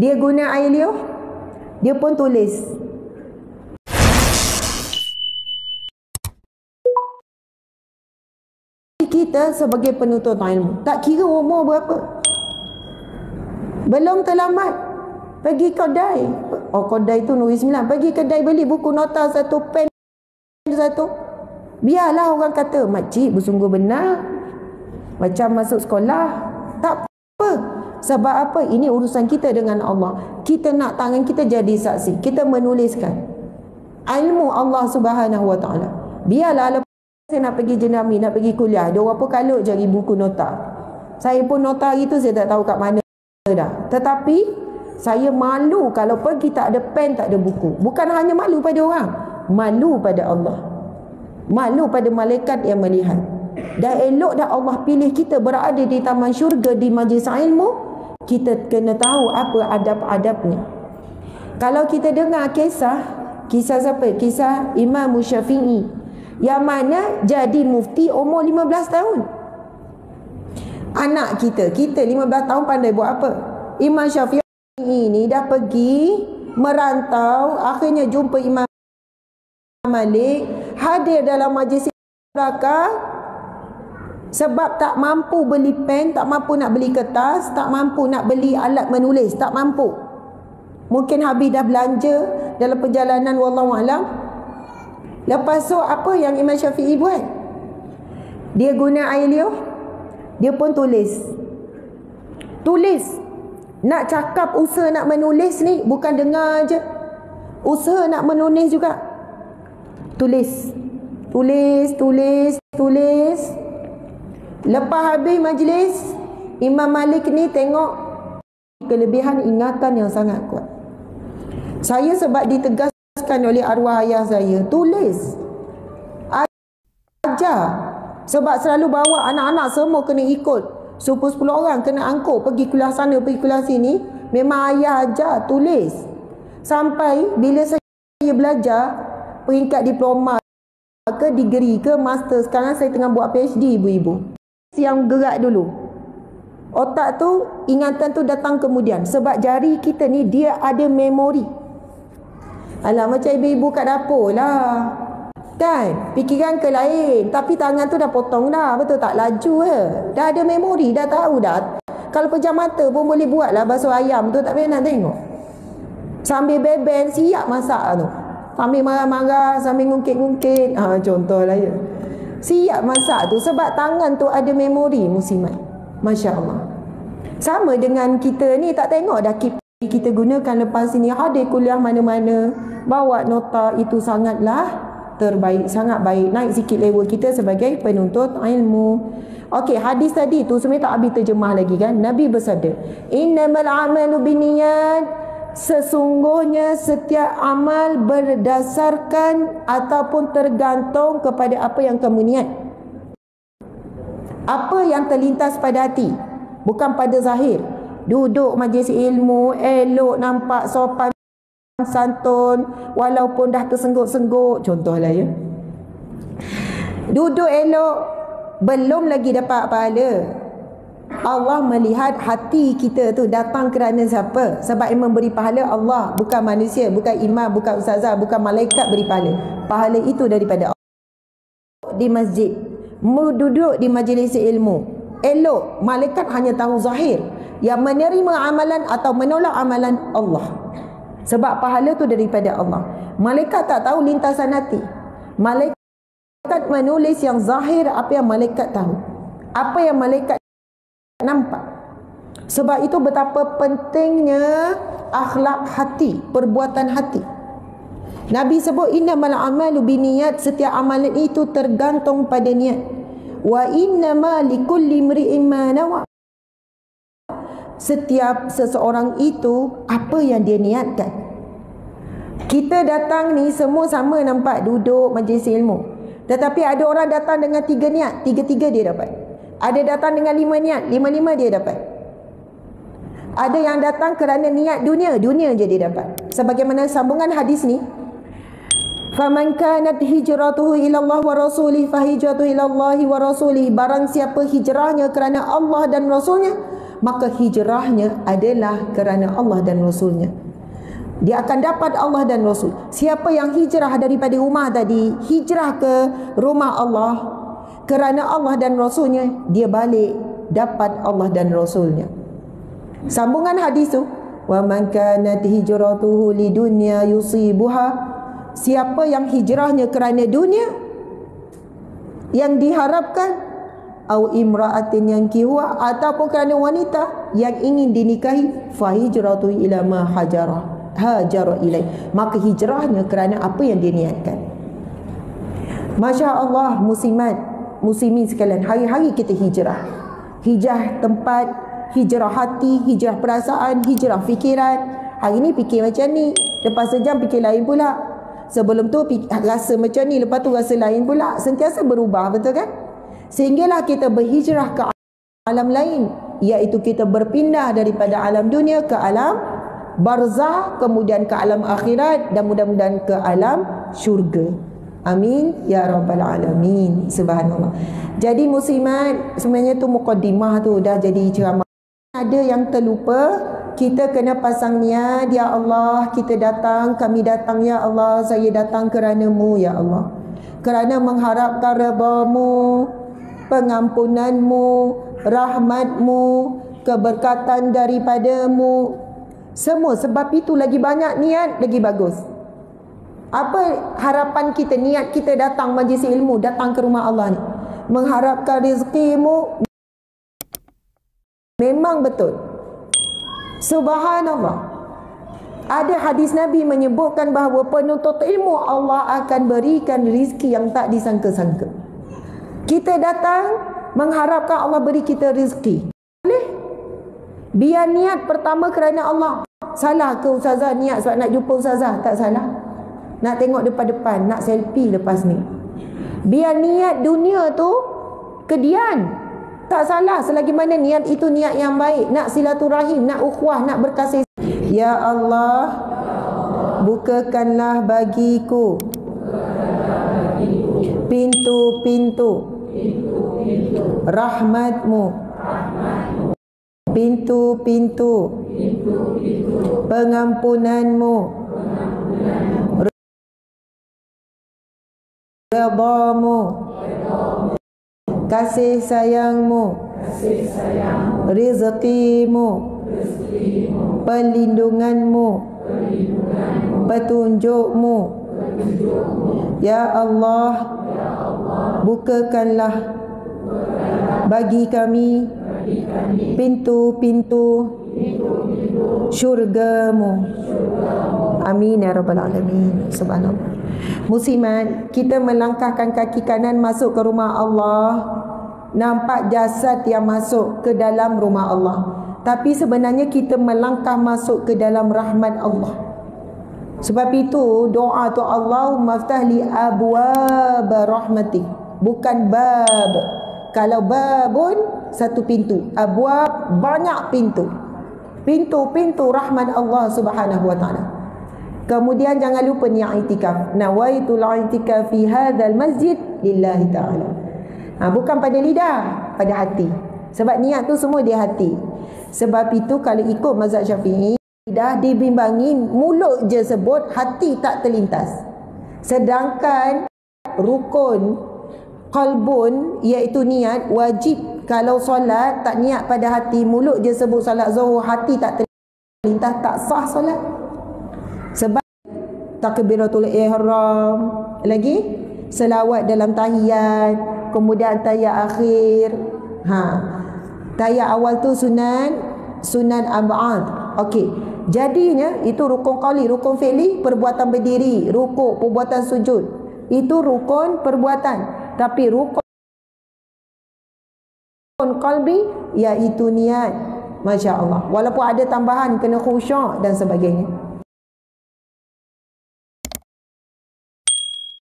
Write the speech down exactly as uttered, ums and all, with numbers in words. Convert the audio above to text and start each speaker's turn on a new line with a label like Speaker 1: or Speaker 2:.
Speaker 1: Dia guna air liur, dia pun tulis. Kita sebagai penuntut ilmu, tak kira umur berapa, belum terlambat pergi kedai. Oh, kedai tu Nuri Sembilan. Pergi kedai beli buku nota satu, pen satu. Biarlah orang kata, makcik bersungguh benar, macam masuk sekolah. Tak apa. Sebab apa? Ini urusan kita dengan Allah. Kita nak tangan kita jadi saksi. Kita menuliskan ilmu Allah Subhanahu Wa Taala. Biarlah lepas saya nak pergi jenami, nak pergi kuliah, dia orang pun kalut cari buku nota. Saya pun nota itu saya tak tahu kat mana dah. Tetapi saya malu kalau pergi tak ada pen, tak ada buku. Bukan hanya malu pada orang, malu pada Allah, malu pada malaikat yang melihat. Dan elok dah Allah pilih kita berada di taman syurga, di majlis ilmu. Kita kena tahu apa adab-adabnya. Kalau kita dengar kisah, kisah siapa? Kisah Imam Syafi'i, yang mana jadi mufti umur lima belas tahun. Anak kita, kita lima belas tahun pandai buat apa? Imam Syafi'i ini dah pergi merantau, akhirnya jumpa Imam Malik, hadir dalam majlis belakang. Sebab tak mampu beli pen, tak mampu nak beli kertas, tak mampu nak beli alat menulis, tak mampu. Mungkin habis dah belanja dalam perjalanan, wallahu alam. Lepas tu apa yang Imam Syafi'i buat? Dia guna air liur, dia pun tulis. Tulis. Nak cakap usaha nak menulis ni bukan dengar je. Usaha nak menulis juga. Tulis. Tulis, tulis, tulis. Lepas habis majlis, Imam Malik ni tengok kelebihan ingatan yang sangat kuat. Saya sebab ditegaskan oleh arwah ayah saya, tulis, ajar. Sebab selalu bawa anak-anak semua kena ikut, sepuluh orang kena angkut pergi kuliah sana, pergi kuliah sini. Memang ayah ajar, tulis. Sampai bila saya belajar peringkat diploma ke degree ke master, sekarang saya tengah buat PhD, ibu-ibu. Yang gerak dulu, otak tu, ingatan tu datang kemudian. Sebab jari kita ni dia ada memori. Alah, macam ibu-ibu kat dapur lah kan, fikiran ke lain, tapi tangan tu dah potong dah, betul tak? Laju je, dah ada memori, dah tahu dah. Kalau pejam mata pun boleh buat lah bakso ayam tu, tak payah nak tengok. Sambil beben, siap masak tu, sambil marah-marah, sambil ngungkit-ngungkit, ha, contoh lah ya. Siap masak tu sebab tangan tu ada memori, muslimat. Masya Allah. Sama dengan kita ni, tak tengok dah kip kita gunakan lepas ini, hadir kuliah mana-mana, bawa nota, itu sangatlah terbaik, sangat baik. Naik sikit level kita sebagai penuntut ilmu. Okey, hadis tadi tu sebenarnya tak habis terjemah lagi kan. Nabi bersabda, innamal a'malu binniyat, sesungguhnya setiap amal berdasarkan ataupun tergantung kepada apa yang kamu niat, apa yang terlintas pada hati, bukan pada zahir. Duduk majlis ilmu, elok nampak sopan santun, walaupun dah tersengguk-sengguk, contohlah ya. Duduk elok, belum lagi dapat pahala. Allah melihat hati kita tu datang kerana siapa? Sebab yang memberi pahala Allah, bukan manusia, bukan imam, bukan ustazah, bukan malaikat beri pahala. Pahala itu daripada Allah. Di masjid, duduk di majlis ilmu, elok, malaikat hanya tahu zahir. Yang menerima amalan atau menolak amalan Allah. Sebab pahala tu daripada Allah. Malaikat tak tahu lintasan hati. Malaikat menulis yang zahir, apa yang malaikat tahu, apa yang malaikat nampak. Sebab itu betapa pentingnya akhlak hati, perbuatan hati. Nabi sebut innamal a'malu binniyat, setiap amalan itu tergantung pada niat. Wa innama likulli imri'in ma nawa, setiap seseorang itu apa yang dia niatkan. Kita datang ni semua sama nampak duduk majlis ilmu, tetapi ada orang datang dengan tiga niat, tiga-tiga dia dapat. Ada datang dengan lima niat, lima-lima dia dapat. Ada yang datang kerana niat dunia, dunia je dia dapat. Sebagaimana sambungan hadis ni, faman kanat hijratuhu ila Allah wa rasulih fa hijratuhu ila Allah wa rasulih, barang siapa hijrahnya kerana Allah dan Rasulnya, maka hijrahnya adalah kerana Allah dan Rasulnya. Dia akan dapat Allah dan Rasul. Siapa yang hijrah daripada rumah tadi, hijrah ke rumah Allah kerana Allah dan Rasulnya, dia balik dapat Allah dan Rasulnya. Sambungan hadis tu, wa man kanat hijratuhu lidunya yusibuha, siapa yang hijrahnya kerana dunia yang diharapkan, au imra'atin yankihuha, ataupun kerana wanita yang ingin dinikahi, fa hijratu ila ma hajara hajara ilai, maka hijrahnya kerana apa yang dia niatkan. Masya-Allah, muslimat muslimin sekalian, hari-hari kita hijrah. Hijrah tempat, hijrah hati, hijrah perasaan, hijrah fikiran. Hari ni fikir macam ni, lepas sejam fikir lain pula. Sebelum tu rasa macam ni, lepas tu rasa lain pula. Sentiasa berubah, betul kan? Sehinggalah kita berhijrah ke alam lain, iaitu kita berpindah daripada alam dunia ke alam barzah, kemudian ke alam akhirat, dan mudah-mudahan ke alam syurga. Amin ya rabbal alamin. Subhanallah. Jadi muslimat, sebenarnya tu muqaddimah tu dah jadi ceramah. Ada yang terlupa, kita kena pasang niat. Ya Allah, kita datang, kami datang ya Allah, saya datang kerana-Mu ya Allah, kerana mengharapkan redha-Mu, pengampunan-Mu, rahmat-Mu, keberkatan daripada-Mu. Semua sebab itu lagi banyak niat lagi bagus. Apa harapan kita, niat kita datang majlis ilmu, datang ke rumah Allah ni, mengharapkan rezeki-Mu. Memang betul. Subhanallah. Ada hadis Nabi menyebutkan bahawa penuntut ilmu Allah akan berikan rezeki yang tak disangka-sangka. Kita datang mengharapkan Allah beri kita rezeki. Boleh? Biar niat pertama kerana Allah. Salah ke ustazah niat sebab nak jumpa ustazah? Tak salah. Nak tengok depan-depan, nak selfie lepas ni. Biar niat dunia tu kedian. Tak salah selagi mana niat itu niat yang baik. Nak silaturahim, nak ukhuwah, nak berkasih. Ya Allah, bukakanlah bagiku pintu-pintu rahmat-Mu, pintu-pintu pengampunan-Mu, redha-Mu, kasih sayang-Mu, rezeki-Mu, perlindungan-Mu, petunjuk-Mu. Ya Allah, bukakanlah bagi kami pintu-pintu syurga-Mu. Amin ya rabbal alamin. Subhanallah. Muslimat, kita melangkahkan kaki kanan masuk ke rumah Allah, nampak jasad yang masuk ke dalam rumah Allah, tapi sebenarnya kita melangkah masuk ke dalam rahmat Allah. Sebab itu doa tu, Allahumma ftahli abwab rahmatik, bukan bab. Kalau babun satu pintu, abwab banyak pintu, pintu-pintu rahmat Allah Subhanahu wa taala. Kemudian jangan lupa niat i'tikaf. Nawaitul i'tikaf fi hadzal masjid lillahi taala. Ha, bukan pada lidah, pada hati. Sebab niat tu semua di hati. Sebab itu kalau ikut mazhab Syafi'i, lidah dibimbangi, mulut je sebut, hati tak terlintas. Sedangkan rukun qalbun, iaitu niat, wajib kalau solat tak niat pada hati, mulut je sebut solat zuhur, hati tak terlintas, tak sah solat. Sebab takbiratul ihram, lagi selawat dalam tahiyat, kemudian tahiyat akhir. Ha, tahiyat awal tu sunan sunan ab'ad. Okey. Jadinya itu rukun qauli, rukun fi'li, perbuatan berdiri, rukuk, perbuatan sujud. Itu rukun perbuatan. Tapi rukun qalbi iaitu niat. Masya-Allah. Walaupun ada tambahan kena khusyuk dan sebagainya.